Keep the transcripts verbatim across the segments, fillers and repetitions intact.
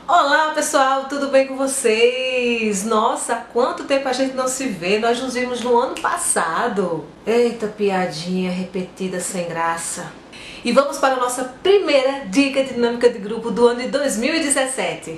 Olá pessoal, tudo bem com vocês? Nossa, há quanto tempo a gente não se vê? Nós nos vimos no ano passado. Eita, piadinha repetida sem graça. E vamos para a nossa primeira dica de dinâmica de grupo do ano de dois mil e dezessete.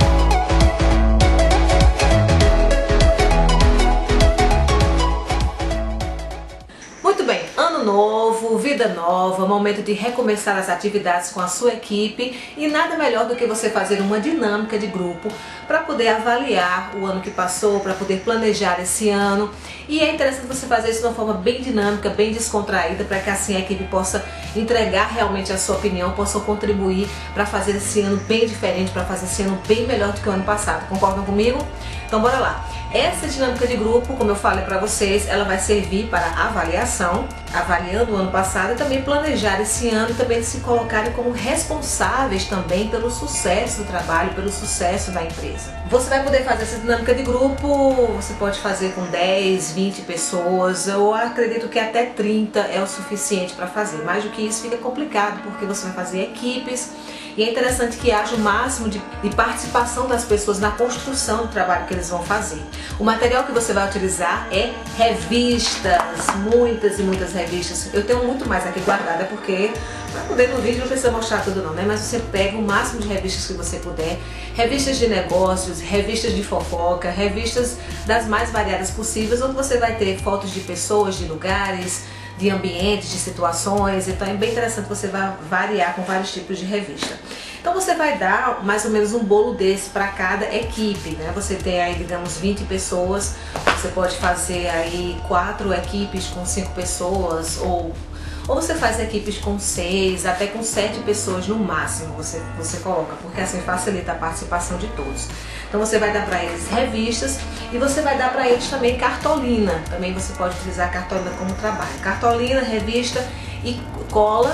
Muito bem, ano novo, vida nova, momento de recomeçar as atividades com a sua equipe e nada melhor do que você fazer uma dinâmica de grupo para poder avaliar o ano que passou, para poder planejar esse ano. E é interessante você fazer isso de uma forma bem dinâmica, bem descontraída, para que assim a equipe possa entregar realmente a sua opinião, possa contribuir para fazer esse ano bem diferente, para fazer esse ano bem melhor do que o ano passado. Concordam comigo? Então bora lá! Essa dinâmica de grupo, como eu falei para vocês, ela vai servir para avaliação, avaliando o ano passado e também planejar esse ano e também se colocarem como responsáveis também pelo sucesso do trabalho, pelo sucesso da empresa. Você vai poder fazer essa dinâmica de grupo, você pode fazer com dez, vinte pessoas, eu acredito que até trinta é o suficiente para fazer. Mais do que isso fica complicado, porque você vai fazer equipes. E é interessante que haja o máximo de, de participação das pessoas na construção do trabalho que eles vão fazer. O material que você vai utilizar é revistas, muitas e muitas revistas. Eu tenho muito mais aqui guardada porque para poder no vídeo não precisa mostrar tudo não, né? Mas você pega o máximo de revistas que você puder, revistas de negócios, revistas de fofoca, revistas das mais variadas possíveis, onde você vai ter fotos de pessoas, de lugares, de ambientes, de situações. Então é bem interessante você vai variar com vários tipos de revista. Então você vai dar mais ou menos um bolo desse para cada equipe, né? Você tem aí, digamos, vinte pessoas, você pode fazer aí quatro equipes com cinco pessoas, ou, ou você faz equipes com seis, até com sete pessoas no máximo, você, você coloca, porque assim facilita a participação de todos. Então você vai dar para eles revistas e você vai dar para eles também cartolina. Também você pode utilizar a cartolina como trabalho. Cartolina, revista e cola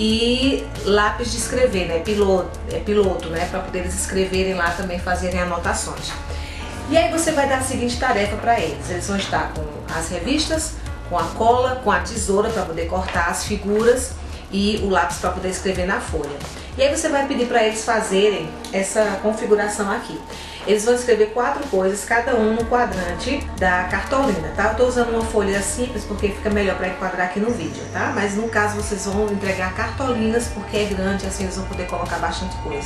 e lápis de escrever, né? Piloto, é piloto, né? Para poder eles escreverem lá também, fazerem anotações. E aí você vai dar a seguinte tarefa para eles. Eles vão estar com as revistas, com a cola, com a tesoura para poder cortar as figuras e o lápis para poder escrever na folha. E aí você vai pedir para eles fazerem essa configuração aqui. Eles vão escrever quatro coisas, cada um no quadrante da cartolina, tá? Eu tô usando uma folha simples porque fica melhor para enquadrar aqui no vídeo, tá? Mas no caso vocês vão entregar cartolinas porque é grande, assim eles vão poder colocar bastante coisa.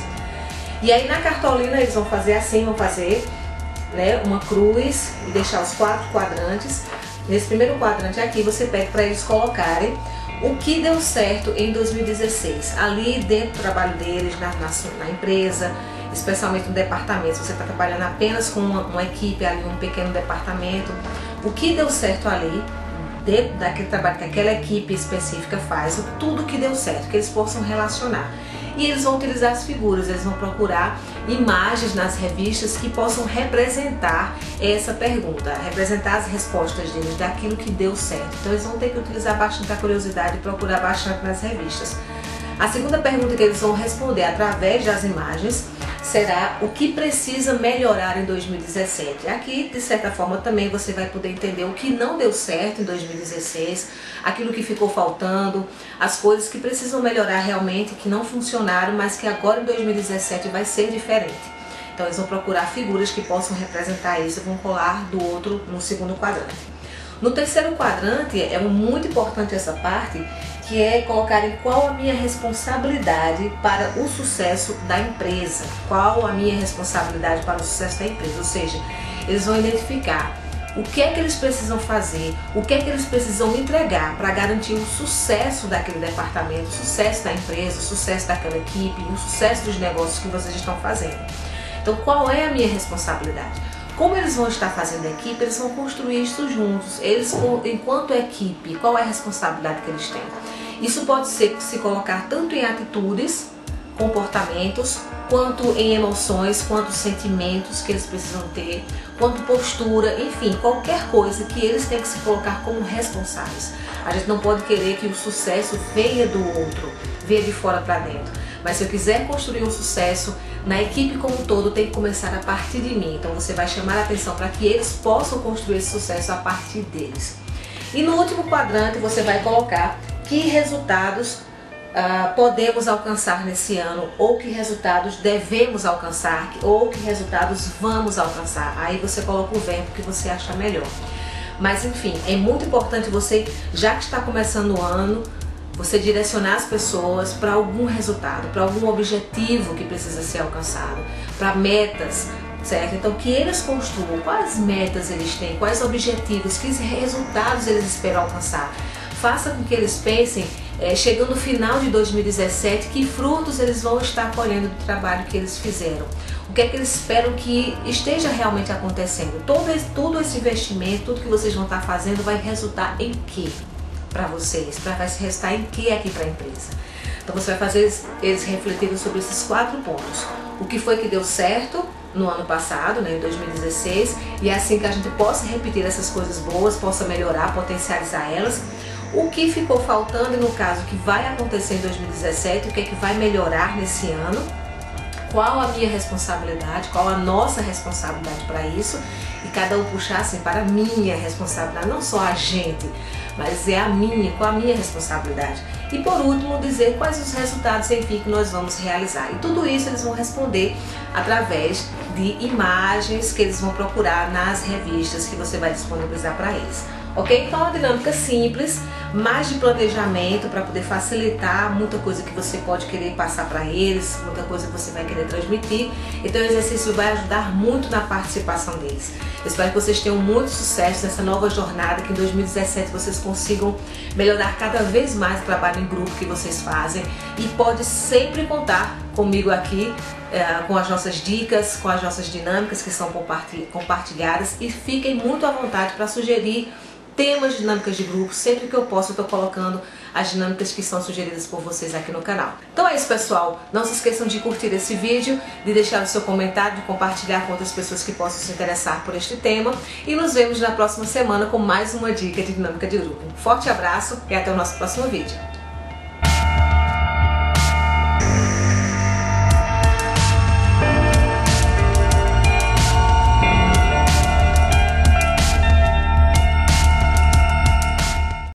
E aí na cartolina eles vão fazer assim, vão fazer, né, uma cruz e deixar os quatro quadrantes. Nesse primeiro quadrante aqui você pede para eles colocarem o que deu certo em dois mil e dezesseis, ali dentro do trabalho deles, na, na, na empresa, especialmente no departamento. Se você está trabalhando apenas com uma, uma equipe ali, um pequeno departamento, o que deu certo ali, dentro daquele trabalho que aquela equipe específica faz, tudo que deu certo, que eles possam relacionar. E eles vão utilizar as figuras, eles vão procurar imagens nas revistas que possam representar essa pergunta, representar as respostas deles, daquilo que deu certo. Então eles vão ter que utilizar bastante a curiosidade e procurar bastante nas revistas. A segunda pergunta que eles vão responder através das imagens será o que precisa melhorar em dois mil e dezessete. Aqui, de certa forma, também você vai poder entender o que não deu certo em dois mil e dezesseis, aquilo que ficou faltando, as coisas que precisam melhorar realmente, que não funcionaram, mas que agora em dois mil e dezessete vai ser diferente. Então eles vão procurar figuras que possam representar isso e vão colar do outro no segundo quadrante. No terceiro quadrante é muito importante essa parte, que é colocarem qual a minha responsabilidade para o sucesso da empresa. Qual a minha responsabilidade para o sucesso da empresa, ou seja, eles vão identificar o que é que eles precisam fazer, o que é que eles precisam entregar para garantir o sucesso daquele departamento, o sucesso da empresa, o sucesso daquela equipe, o sucesso dos negócios que vocês estão fazendo. Então, qual é a minha responsabilidade? Como eles vão estar fazendo a equipe, eles vão construir isso juntos. Eles, enquanto equipe, qual é a responsabilidade que eles têm? Isso pode ser se colocar tanto em atitudes, comportamentos, quanto em emoções, quanto sentimentos que eles precisam ter, quanto postura, enfim, qualquer coisa que eles têm que se colocar como responsáveis. A gente não pode querer que o sucesso venha do outro, venha de fora para dentro. Mas se eu quiser construir um sucesso, na equipe como um todo tem que começar a partir de mim. Então você vai chamar a atenção para que eles possam construir esse sucesso a partir deles. E no último quadrante você vai colocar que resultados uh, podemos alcançar nesse ano, ou que resultados devemos alcançar, ou que resultados vamos alcançar. Aí você coloca o verbo que você acha melhor. Mas enfim, é muito importante você, já que está começando o ano, você direcionar as pessoas para algum resultado, para algum objetivo que precisa ser alcançado, para metas, certo? Então que eles construam quais metas eles têm, quais objetivos, que resultados eles esperam alcançar. Faça com que eles pensem, é, chegando no final de dois mil e dezessete, que frutos eles vão estar colhendo do trabalho que eles fizeram. O que é que eles esperam que esteja realmente acontecendo. Todo esse, todo esse investimento, tudo que vocês vão estar fazendo vai resultar em quê para vocês? Pra, vai se resultar em quê aqui para a empresa? Então você vai fazer eles, eles refletirem sobre esses quatro pontos. O que foi que deu certo no ano passado, né, em dois mil e dezesseis, e é assim que a gente possa repetir essas coisas boas, possa melhorar, potencializar elas. O que ficou faltando e no caso que vai acontecer em dois mil e dezessete, o que é que vai melhorar nesse ano, qual a minha responsabilidade, qual a nossa responsabilidade para isso, e cada um puxar assim para a minha responsabilidade, não só a gente, mas é a minha, qual a minha responsabilidade. E por último, dizer quais os resultados, enfim, que nós vamos realizar. E tudo isso eles vão responder através de imagens que eles vão procurar nas revistas que você vai disponibilizar para eles. Ok? Então é uma dinâmica simples, mais de planejamento para poder facilitar muita coisa que você pode querer passar para eles, muita coisa que você vai querer transmitir. Então o exercício vai ajudar muito na participação deles. Eu espero que vocês tenham muito sucesso nessa nova jornada, que em dois mil e dezessete vocês consigam melhorar cada vez mais o trabalho em grupo que vocês fazem, e pode sempre contar comigo aqui, é, com as nossas dicas, com as nossas dinâmicas que são compartilhadas, e fiquem muito à vontade para sugerir temas de dinâmicas de grupo. Sempre que eu posso, eu estou colocando as dinâmicas que são sugeridas por vocês aqui no canal. Então é isso, pessoal. Não se esqueçam de curtir esse vídeo, de deixar o seu comentário, de compartilhar com outras pessoas que possam se interessar por este tema. E nos vemos na próxima semana com mais uma dica de dinâmica de grupo. Um forte abraço e até o nosso próximo vídeo.